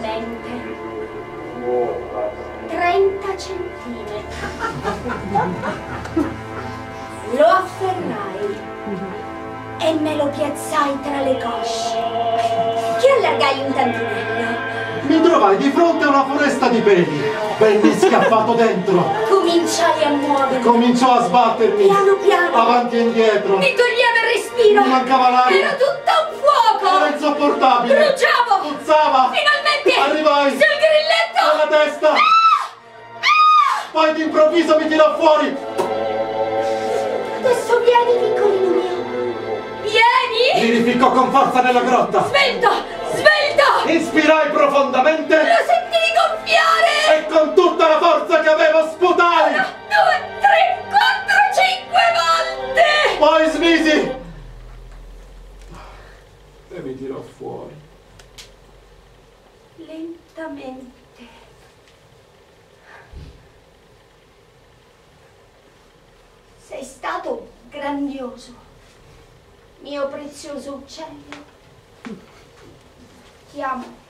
lentamente. 30 centimetri. Lo afferrai e me lo piazzai tra le cosce, che allargai un tantinello. Mi trovai di fronte a una foresta di peli, ben scappato dentro. Cominciai a muovermi. Cominciò a sbattermi. Piano piano. Avanti e indietro. Mi toglieva il respiro. Mi mancava l'aria. Era tutto un fuoco. Era insopportabile. Bruciavo. Puzzava. Finalmente. Arrivai. Sul grilletto. Alla testa. Poi d'improvviso mi tirò fuori. Adesso vieni, piccolino mio. Vieni. Mi rificcò con forza nella grotta. Svelto. Svelto. Inspirai profondamente. Lo sentii gonfiare. E con tutta la forza che avevo sputai. 1, 2, 3, 4, 5 volte. Poi smisi. E mi tirò fuori. Lentamente. Sei stato grandioso, mio prezioso uccello. Ti amo.